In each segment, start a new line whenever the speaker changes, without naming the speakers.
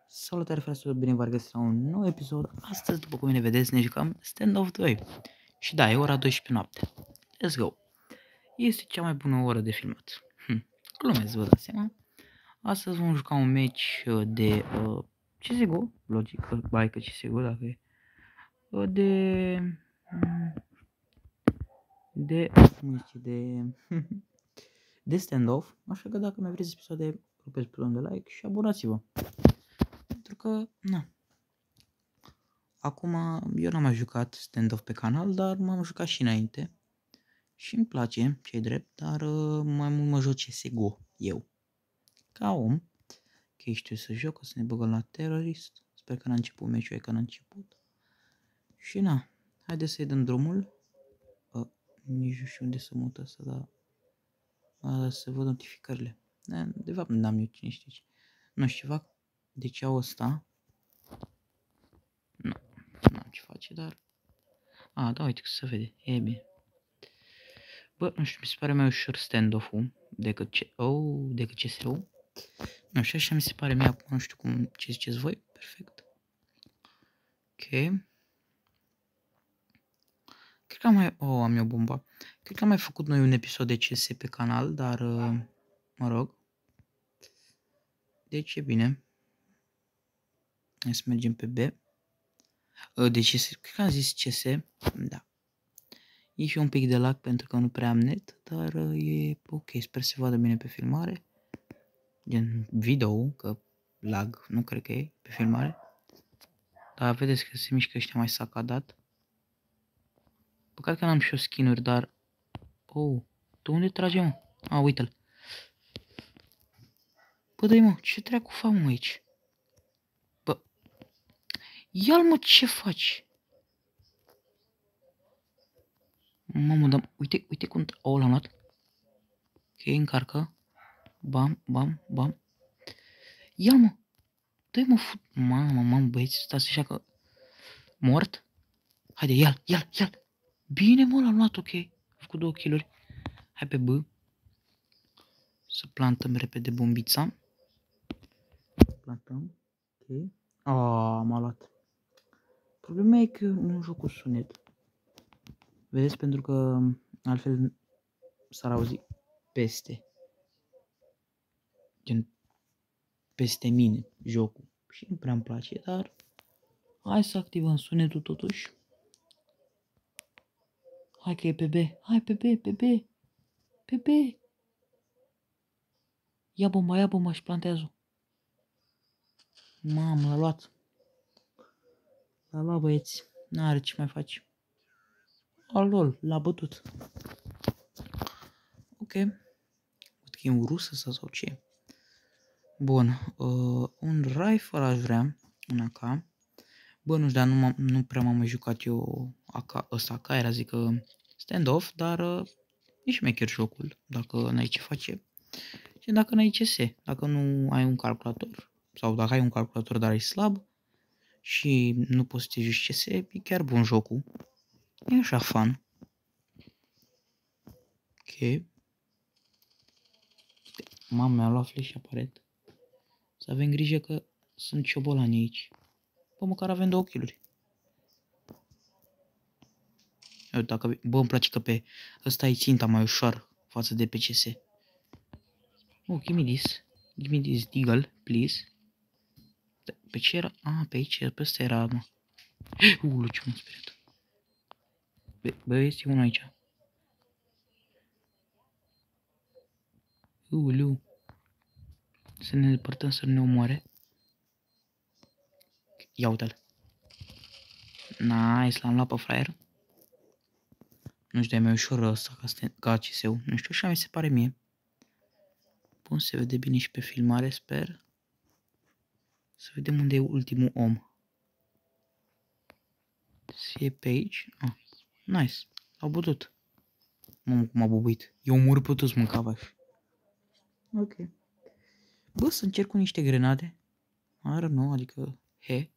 Salutare fraților, bine v-ați găsit la un nou episod. Astăzi, după cum bine vedeți, ne jucăm Standoff 2. Și da, e ora 12 noapte. Let's go! Este cea mai bună oră de filmat. Glumesc, vă dați seama. Astăzi vom juca un match de CSGO, logic, bai că CSGO dacă e. Cum zice, de Standoff. Așa că dacă mai vreți episoade, rupeți butonul de like și abonați-vă. Pentru că, na. Acum, eu n-am mai jucat Standoff pe canal, dar m-am jucat și înainte. Și îmi place, ce-i drept, dar mai mult mă joc CSGO, eu. Ca om. Ok, știu să joc, o să ne băgăm la terorist. Sper că n-a început meciul, că n-a început. Și na, haideți să-i dăm drumul. Nici nu știu unde să mut asta, dar să văd notificările. De fapt, n-am eu cine știe ce. Nu știu ceva, de ce au ăsta. Nu, n-am ce face, dar... da, uite că se vede, e bine. Bă, nu știu, mi se pare mai ușor stand-off-ul decât CS-ul. Nu știu, așa mi se pare mie acum, nu știu ce ziceți voi, perfect. Ok. Cred că am eu bomba. Cred că am mai făcut noi un episod de CS pe canal, dar, mă rog. Deci e bine. Hai să mergem pe B. De CS, cred că am zis CS, da. E și un pic de lag pentru că nu prea am net, dar e ok, sper să se vadă bine pe filmare. Gen video, că lag nu cred că e pe filmare. Dar vedeți că se mișcă ăștia mai sacadat. Păcat că n-am și eu skin-uri, dar... Oh, tu unde trage, mă? Uite-l. Bă, dă-i, mă, ce treacu fac, mă, aici? Bă, ia-l, mă, ce faci? Mamă, dar uite cum... l-am luat. Ok, încarcă. Bam, bam, bam. Ia-l, mă. Dă-i, mă, Mamă, băieți, stați așa că... Mort? Haide, ia-l. Bine, mă, l-am luat, ok. Am făcut 2 kill-uri. Hai pe B. Să plantăm repede bombița. Plantăm. Ok. M-a luat. Problema e că nu joc cu sunet. Vedeți, pentru că altfel s-ar auzi peste. Gen peste mine jocul. Și nu prea îmi place, dar hai să activăm sunetul totuși. Hai că e pe B. Hai pe B, pe B. Pe B. Ia bomba și plantează-o. Mamă, l-a luat. L-a luat, băieți. N-are ce mai face. Lol, l-a bătut. Ok. Văd că e un rusă sau ce. Bun. Un rifle aș vrea. Un AK. Bă, nu știu, dar nu prea m-am mai jucat eu ăsta AK. Era zic că stand-off, dar e șmecher jocul. Dacă n-ai ce face. Și dacă n-ai CS. Dacă nu ai un calculator. Sau dacă ai un calculator, dar e slab. Și nu poți să te joci CS. E chiar bun jocul. E așa fun. Ok. Mama mi-a luat flash aparent. Să avem grijă că sunt ciobolani aici. Bă, măcar avem 2 kill-uri. Bă, îmi place că pe ăsta e ținta mai ușor față de pe CS. Oh, give me this. Give me this deagle, please. Pe ce era? Pe aici, pe ăsta era, mă. Ce m-am speriat. Bă, este unul aici. Lu. Să ne depărtăm să nu ne omoare. Ia uite-l. Nice, l-am luat pe fraier. Nu știu, e mai ușor ăsta ca CS-ul. Nu știu, așa mi se pare mie. Bun, se vede bine și pe filmare, sper. Să vedem unde e ultimul om. Se e pe aici. Nice. Au bătut. Mamă, cum a bubuit. Eu omor pe toți, mâncavaș. Ok. Bă, să încerc cu niște grenade. Nu, adică he.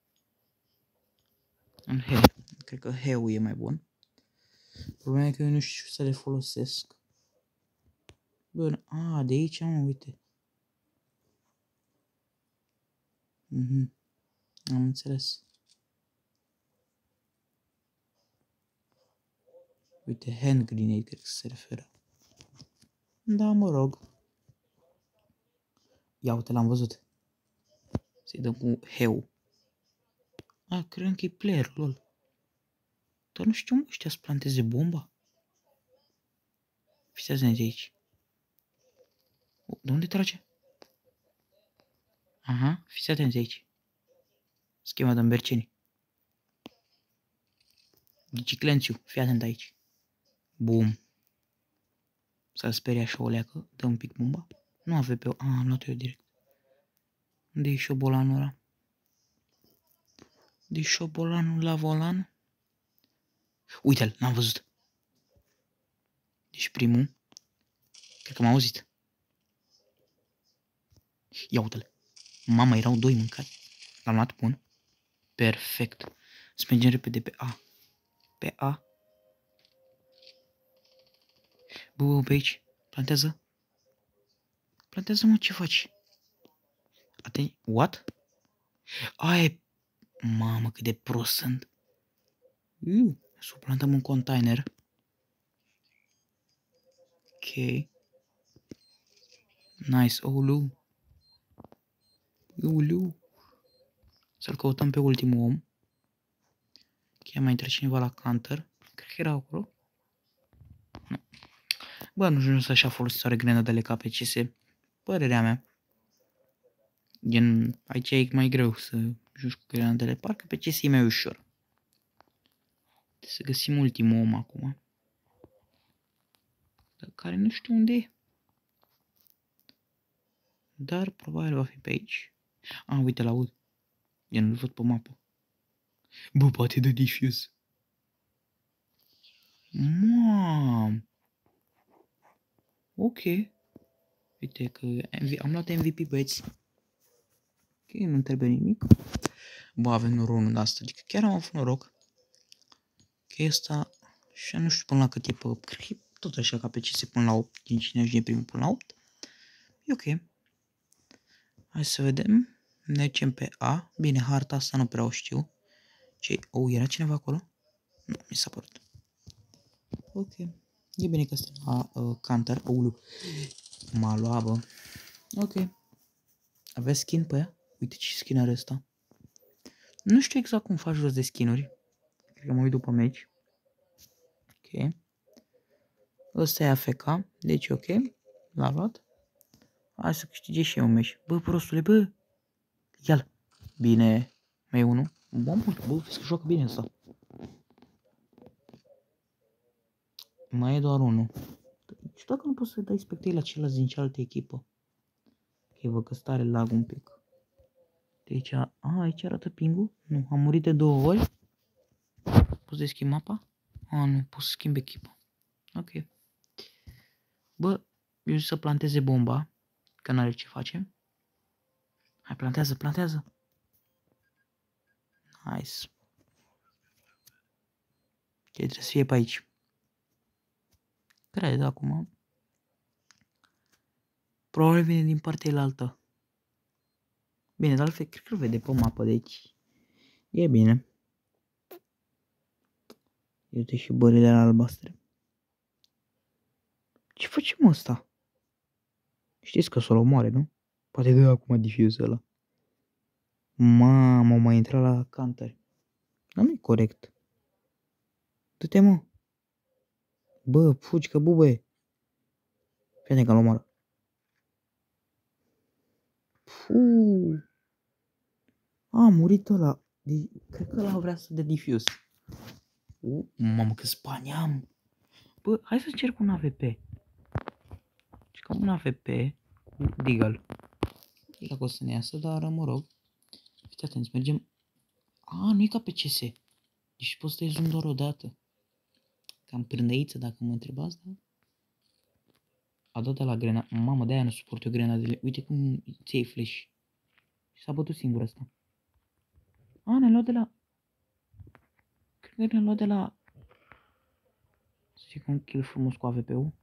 În he. Cred că he-ul e mai bun. Problema e că eu nu știu să le folosesc. Bă, de aici, mă, uite. Am înțeles. Uite, hand grenade, cred că se referă. Da, mă rog. Ia uite, l-am văzut. Să-i dăm cu heu. A, cred că e player, lol. Dar nu știu, mă, ăștia să planteze bomba. Fiți atenți aici. De unde trage? Aha, fiți atenți aici. Schema de îmberceni. Giclențiu, fii atent aici. Bum. S-a speriat și o leacă. Dă un pic bomba. Nu avea pe... am luat eu direct. Unde e șobolanul ăla? Unde-i șobolanul la volan? Uite-l, n-am văzut. Deci primul. Cred că m-a auzit. Ia uite-l. Mama, erau doi mâncați. L-am luat bun. Perfect. Să mergem repede pe A. Pe A. Bă, pe aici. Plantează. Plantează, mă, ce faci? Atenție. What? Ai. Mamă, cât de prost sunt. Să o plantăm în container. Ok. Nice. Ulu. Ulu. Să-l căutăm pe ultimul om. Ok, mai intră cineva la counter. Cred că era acolo. Nu. Bă, nu știu să așa folositoare grenadele ca pe CS. Părerea mea. Gen, aici e mai greu să joci cu grenadele. Parcă pe CS e mai ușor. Trebuie să găsim ultimul om acum. Dar care nu știu unde e. Dar probabil va fi pe aici. Uite, l-aud. Gen, îl văd pe mapă. Bă, poate de defuse. Mam. Ok. Uite că am luat MVP, băieți. Ok, nu trebuie nimic. Bă, avem norocul de asta. Adică chiar am avut noroc. Că ăsta... Și nu știu până la cât e pe... Cred că e tot așa ca pe CS până la 8. Din cine ajunge primul până la 8. E ok. Hai să vedem. Mergem pe A. Bine, harta asta nu prea o știu. Ce? Era cineva acolo? Nu, mi s-a părut. Ok. E bine că suntem la counter. M-a luat, bă. Ok. Aveți skin pe ea? Uite ce skin are ăsta. Nu știu exact cum faci jos de skinuri. Cred că mă uit după meci. Ok. Ăsta e AFK. Deci ok. L-a luat. Hai să câștige și eu un meci. Bă, prostule, bă. Ia-l. Bine. Mai unul. Bă, vezi că joacă bine ăsta. Mai e doar unul. Și dacă nu poți să dai spectări la ceilalți din cealaltă echipă. Ok, văd că stare lag un pic. De aici, aici arată pingul? Nu, am murit de 2 ori. Poți să schimb mapa? Nu, poți să schimb echipa. Ok. Bă, eu zic să planteze bomba, că n-are ce face. Hai, plantează, plantează. Nice. Ok, trebuie să fie pe aici. Cred acum. Probabil vine din partea elaltă. Bine, dar altfel cred că îl vede pe mapă, deci e bine. Uite și bările albastre. Ce facem ăsta? Știți că să-l omoare, nu? Poate dă acum diffuse ăla. Mamă, mai intra la counter. Dar nu-i corect. Du-te, mă. Bă, fugi că bube. Fii că-l omoară. A murit ăla. Cred că ăla vrea să dea diffuse. Mamă, că spani am. Bă, hai să încerc un AVP. Și ca un AVP cu Deagle. E dacă o să ne iasă, dar mă rog. Fiți atenți, mergem. Nu e ca pe CS. Deci poți să-i zoom doar o dată. Cam prândăiță dacă mă întrebați, da? A dat la grenadă. Mamă, de-aia nu suport eu grenadele. Uite cum ți iei flash. Și s-a bătut singur asta. Ne-a luat de la... Cred că ne-a luat de la... Să zic un kill frumos cu AVP-ul.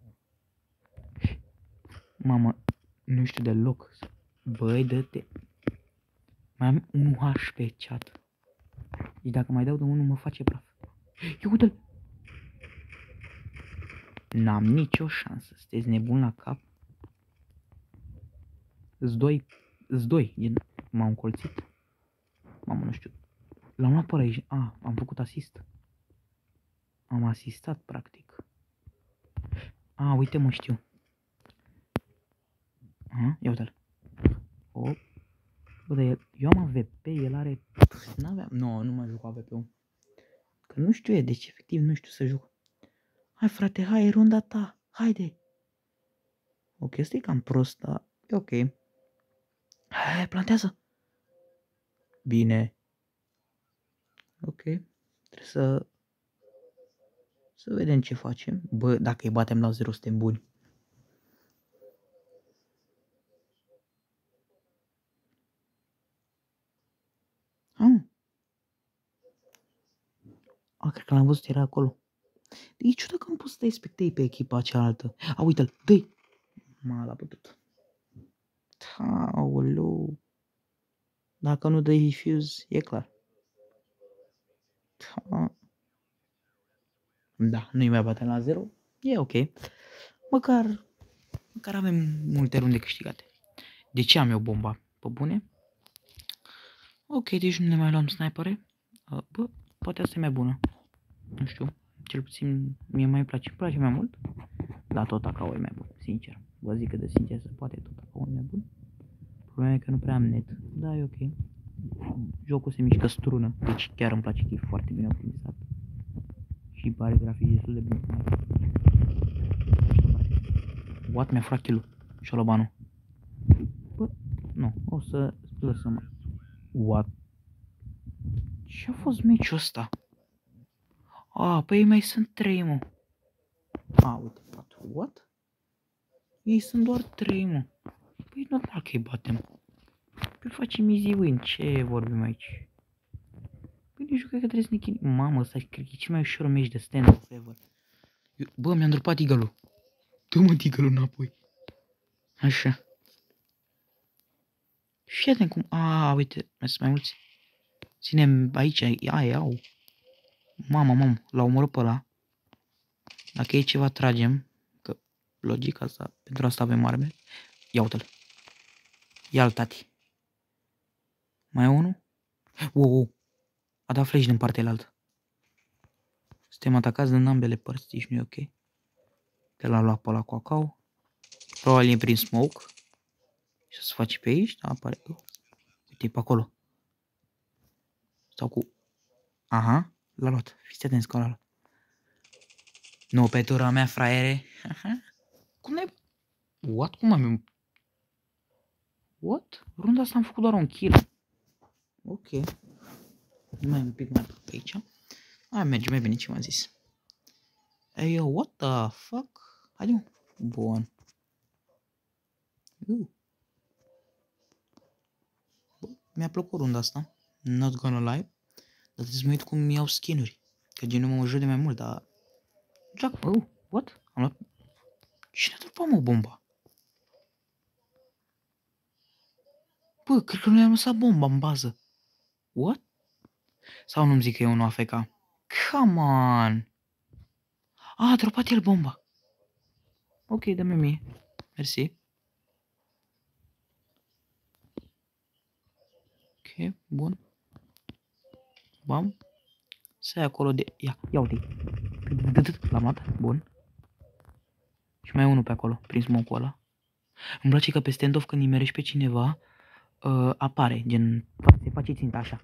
Mamă, nu știu deloc. Băi, dă-te. Mai am 1 HP, chat. Deci dacă mai dau de 1 mă face praf. Ia uite-l! N-am nicio șansă. Sunteți nebun la cap? Îți doi. M-au încolțit. Mamă, nu știu. L-am luat pe ăla aici. Am făcut asist. Am asistat, practic. Uite, mă, știu. Ia uite-l. Bă, dar eu am AVP, el are... N-aveam... Nu mai joc AVP-ul. Că nu știu deci efectiv nu știu să joc. Hai, frate, hai, e runda ta. Haide. Ok, ăsta e cam prost, dar e ok. Hai, plantează. Bine. Ok. Trebuie să vedem ce facem. Bă, dacă îi batem la 0, suntem buni. Cred că l-am văzut, era acolo. E ciudat că am pus să dai spectei pe echipa cealaltă. Uite-l, dă-i! L-a putut. Aoleu. Dacă nu dă fuse, e clar. Da, nu-i mai batem la 0. E ok. Măcar avem multe runde câștigate. De ce am eu bomba? Pe bune? Ok, deci nu ne mai luăm snipere. Bă, poate asta e mai bună. Nu știu. Cel puțin mie mai place. Îmi place mai mult. Dar tot AKO e mai bun, sincer. Vă zic că de sincer se poate tot AKO e mai bun. Problema e că nu prea am net. Da, e ok. Jocul se mișcă strună. Deci chiar îmi place că e foarte bine optimizat. Și pare grafic destul de bine. What? Mi-a furat kill-ul. Șolobanul. Bă, nu. O să lăsăm. What? Ce-a fost meciul ăsta? Păi mai sunt 3, mă. Uite, 4. What? Ei sunt doar 3, mă. Păi normal că îi batem. Păi facem easy win. Ce vorbim aici? Păi nici nu cred că trebuie să ne chinim. Mamă, ăsta cred că e cel mai ușor meci de stand-off ever. Bă, mi-am dropat eagle-ul. Dă-mă eagle-ul înapoi. Așa. Fii atent cum... uite, mai sunt mai mulți. Ținem aici, iau. Mamă, l-au omorât pe ăla. Dacă e ceva, tragem. Că, logic, asta, pentru asta avem arme. Ia uite-l. Ia-l, tati. Mai e unul? Wow. A dat flash din partea elaltă. Suntem atacați din ambele părți, deci nu e ok. Pe l-a luat pe ăla cu AKO. Probabil e prin smoke. Și o să faci pe aici, da, apare. Uite, e pe acolo. Sau cu... Aha, l-a luat. Fiți atenți că l-a luat. Nu, pe tura mea, fraiere. Cum ne... What? Cum am... What? Runda asta am făcut doar un kill. Ok. Mai un pic mai pe aici. Merge mai bine ce m-a zis. Hey, yo, what the fuck? Haide, bun. Mi-a plăcut runda asta. Not gonna lie. Dar trebuie să mă uit cum iau skin-uri. Că gen nu mă joc de mai mult, dar... Jack, what? Am luat... Cine a trupat, mă, bomba? Bă, cred că nu i-am lăsat bomba în bază. What? Sau nu-mi zic că e unul AFK? Come on! A dropat el bomba. Ok, dă-mi mie. Mersi. Ok, bun. Bam. Să ia acolo de... Ia uite. L-am luat, bun. Și mai e unul pe acolo, prin smoke-ul ăla. Îmi place că pe stand-off când nimerești pe cineva, apare, gen, se face ținta așa.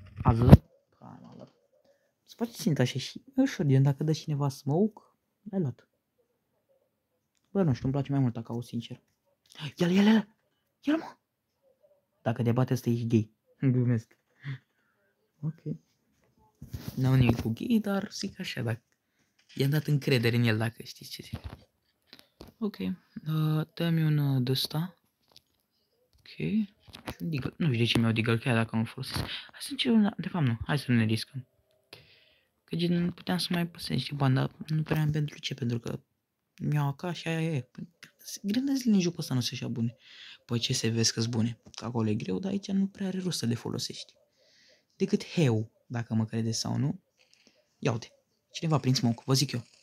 Se face ținta așa și e ușor, gen, dacă dă cineva smoke, l-ai luat. Bă, nu știu, îmi place mai mult AKO, sincer. Ia-l, mă! Dacă te bate, ăsta ești gay. Glumesc. Ok. N-au nimic cu gay, dar zic așa, dacă... I-am dat încredere în el, dacă știți ce zic. Ok. Dă-mi un de-ăsta. Ok. Deagle. Nu știu de ce mi-au deagle, chiar dacă nu-l folosesc. Hai să încercăm, de fapt nu. Hai să nu ne riscăm. Că gen puteam să mai păsăm niște bani, dar nu prea am pentru ce, pentru că Mi-au ca și aia e. Grele zile în jocul ăsta nu sunt așa bune. Păi ce se vezi că-s bune? Că acolo e greu, dar aici nu prea are rost să le folosești. Decât heu, dacă mă credeți sau nu. Ia uite, cineva prin smoke, vă zic eu.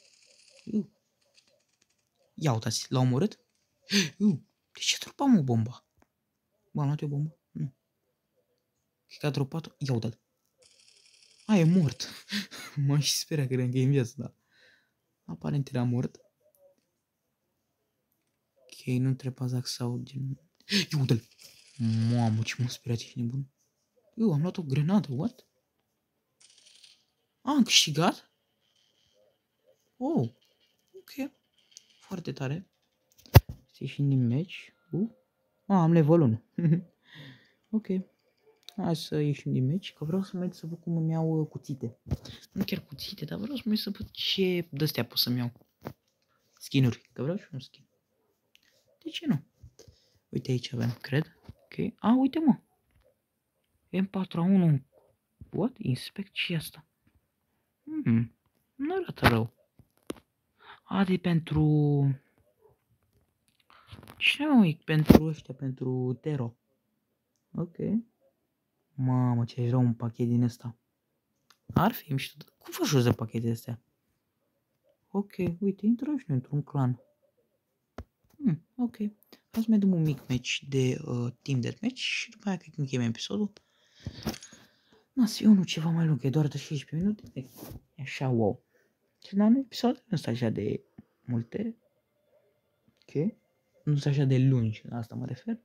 Ia uitați, l-a omorât? De ce dropam o bomba? Bă, am luat eu bombă? Nu. Cred că a dropat-o. Ia uite-l. A, e mort. Mă și speria, credeam că e în viață, dar aparent era mort. Ok, nu trebuie zac sau gen... Ia uite-l. Mamă, ce m-a speriat, ești nebun. Am luat o grenadă, what? Am câștigat? Oh, ok. Foarte tare. Să ieșim din meci. Am level 1. Ok. Hai să ieșim din meci, că vreau să merg să văd cum îmi iau cuțite. Nu chiar cuțite, dar vreau să merg să văd ce de-astea pot să-mi iau. Skin-uri, că vreau și un skin. De ce nu? Uite aici avem, cred. Ok. Uite mă. M4A1. What? Inspect și asta. Nu arată rău. De pentru... Ce mă, pentru ăștia, pentru Tero. Ok. Mamă, ce rău un pachet din ăsta. Ar fi mișto. Cum faci jos de pachete astea? Ok, uite, intrăm și noi într-un clan. Ok. Hai să mai dăm un mic match de Team Deathmatch și după aia cred că încheiem episodul. Să fie unul ceva mai lung, e doar de 16 minute. E așa, wow. Și la un episod nu sunt așa de multe. Ok. Nu sunt așa de lungi, la asta mă refer.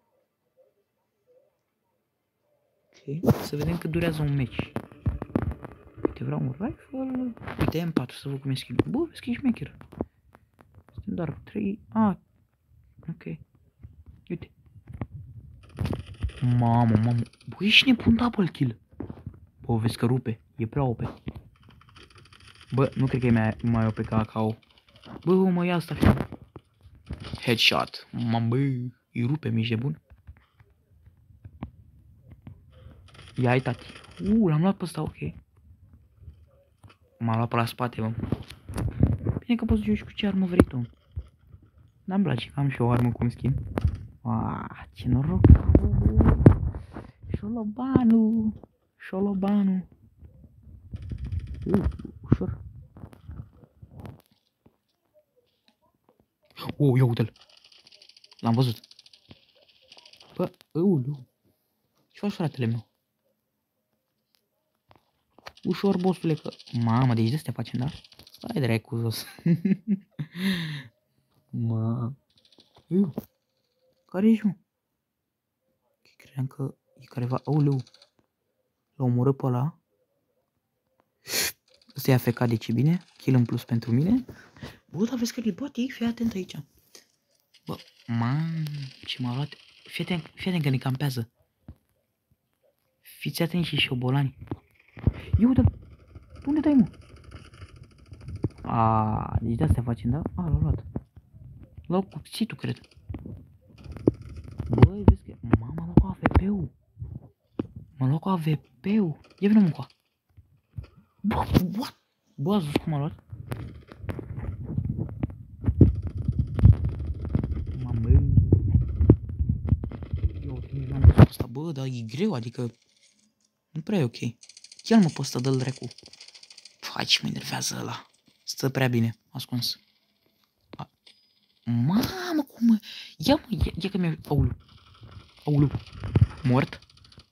Ok. Să vedem cât durează un match. Uite, vreau un rifle. Uite, M4, să văd cum e schimb. Bă, vezi că e șmecher. Suntem doar 3. Ok. Uite. Mamă. Bă, ești nebun, double kill. Bă, vezi că rupe. E prea OP. Bă, nu cred că e mai OP ca AKO. Bă, mă ia asta, fiu. Headshot. Bă, îi rupe, mi-ești nebun. Ia-i, tati. L-am luat pe ăsta, ok. M-am luat pe la spate, mă. Bine că poți să joci cu ce armă vrei tu. N-mi place că am și o armă cu un skin. Ce noroc. Șolobanu. Ușor. Ia uite-l. L-am văzut. Bă, ce faci, fratele meu? Ușor, bossule, că... Mamă, deci de-astea facem, da? Stai dracu jos. Mă... Care ești, mă? Credeam că e careva... L-a omorât pe ăla. Ăsta e AFK, de ce bine? Kill în plus pentru mine. Bă, dar vezi că îi bate ei, fii atent aici. Bă, ce m-a luat. Fii atent că ne campează. Fiți atenți și șobolani. Ia uite, unde dai, mă? Deci de-astea facem, da? L-a luat. L-au cuțitul, cred. Băi, vezi că... M-a luat cu AVP-ul. M-a luat cu AVP-ul. Ia vină, mă, cu. Bă, what? Bă, ați văzut cum m-a luat? Mamă. Eu n-am văzut asta, bă, dar e greu, adică... Nu prea e ok. Ia-l, mă, pe ăsta, dă-l dracu. Ce mă enervează ăla. Stă prea bine, ascuns. Mamă, cum mă... Ia că mi-a... Aulu. Mort.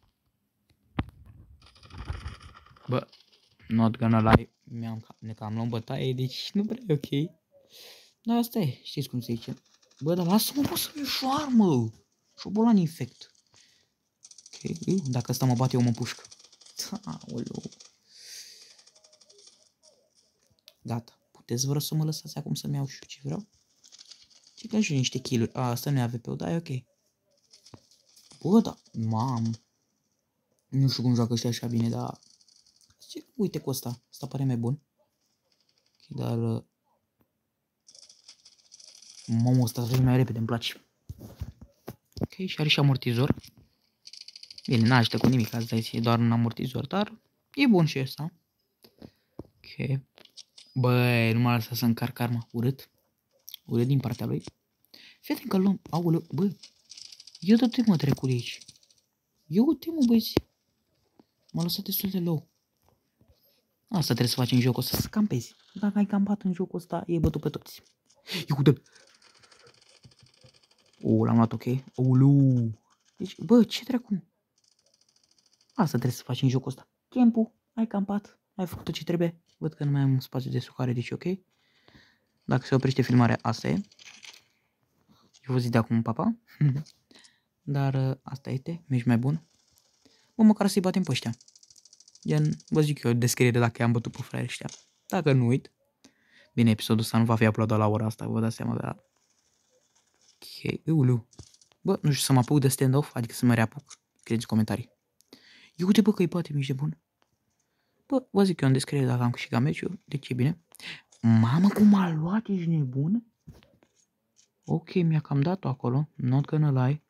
Bă, not gonna lie. Ne cam luăm bătaie, deci nu prea e ok. Dar asta e, știți cum se zice. Bă, dar lasă-mă, bă, să-mi iau și o armă. Șobolan infect. Ok, dacă asta mă bate, eu mă pușc. Aoleu. Gata. Puteți vreau să mă lăsați acum să-mi iau și ce vreau? Ce că și niște kill-uri. Asta nu e AVP-ul, da, e ok. Bă, da, nu știu cum joacă ăștia așa bine, dar... Uite cu ăsta. Asta pare mai bun. Okay, dar... Mamă, ăsta trece mai repede, îmi place. Ok, și are și amortizor. Bine, n-ajută cu nimic, asta e doar un amortizor, dar e bun și ăsta. Ok. Băi, nu m-a lăsat să încarc arma, urât. Ule din partea lui. Fii că luăm, aoleu, bă, ia dă-te mă trecul aici. Ia uite mă băieți. M-a lăsat destul de low. Asta trebuie să faci în jocul ăsta, să campezi. Dacă ai campat în jocul ăsta, e bătut pe toți. Ia uite-l. L-am luat ok. Ouluu. Deci, bă, ce dracu? Asta trebuie să faci în jocul ăsta. Campul, ai campat, ai făcut tot ce trebuie. Văd că nu mai am spațiu de sucare, deci ok. Dacă se oprește filmarea, asta e. Eu vă zic de acum, papa. Dar asta este, mergi mai bun. Bă, măcar să-i batem pe ăștia. Gen, vă zic eu descriere dacă i-am bătut pe fraierii ăștia. Dacă nu uit. Bine, episodul ăsta nu va fi uploadat la ora asta, vă dați seama, dar... Ok, ulu. Bă, nu știu să mă apuc de stand-off, adică să mă reapuc. Scrieți comentarii. Eu uite, bă, că îi bate mici de bun. Bă, vă zic eu în descriere dacă am câștigat meciul, deci e bine. Mamă, cum a luat, ești nebun? Ok, mi-a cam dat-o acolo, not gonna lie.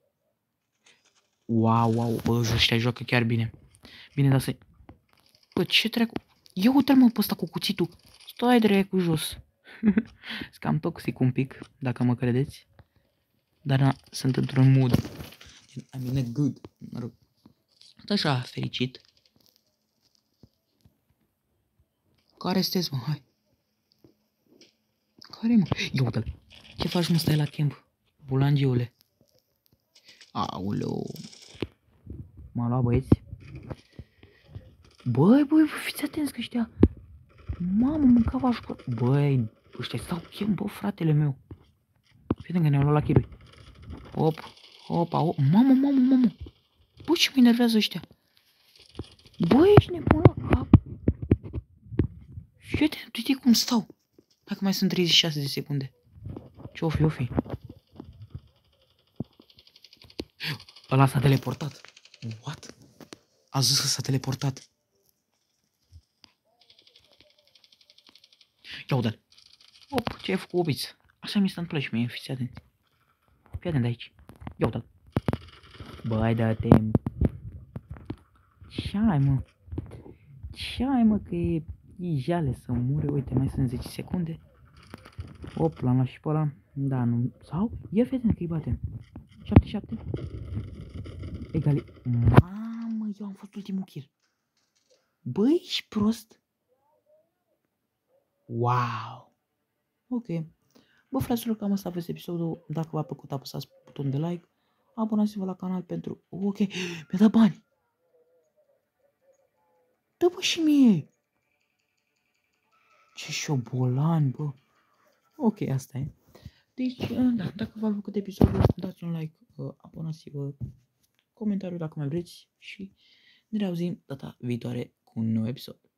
Wow, bă, ăștia joacă chiar bine. Bine, dar să... Bă, ce treacu? Ia uite-l mă pe ăsta cu cuțitul. Stai dracu jos. Sunt cam toxic un pic, dacă mă credeți. Dar na, sunt într-un mood. I mean good. Mă rog. Tot așa, fericit. Care sunteți, mă? Hai. Care, mă? Ia uite-l. Ce faci, mă? Stai la camp. Bulangiule. Aoleu. M-a luat, băieți. Băi, fiți atenți că ăștia... Mamă, mâncava ajutor. Băi, ăștia stau chem, bă, fratele meu. Fii că ne-au luat la chirui. Hop. Mamă. Bă, ce mă enervează ăștia. Băi, ești nebun la cap. Și uite cum stau. Dacă mai sunt 36 de secunde. Ce o fi? Ăla s-a teleportat. What? A zis că s-a teleportat. Ia uite-l. Ce ai făcut, obiț? Așa mi se întâmplă și mie, fiți atenți. Fii atent aici. Ia uite-l. Băi, dă-te. Ce-ai, mă, că e jale să mure. Uite, mai sunt 10 secunde. L-am luat și pe ăla. Da, nu. Sau? Ia fii atent că îi batem. 7. Egali. Mamă, eu am fost ultimul kill. Băi, ești prost? Wow. Ok. Bă, fraților, cam asta a fost episodul. Dacă v-a plăcut, apăsați butonul de like. Abonați-vă la canal pentru... Ok, mi-a dat bani. Dă, bă, și mie. Ce șobolani, bă. Ok, asta e. Deci, da, dacă v-a plăcut episodul, dați un like, abonați-vă, comentariu dacă mai vreți și ne reauzim data viitoare cu un nou episod.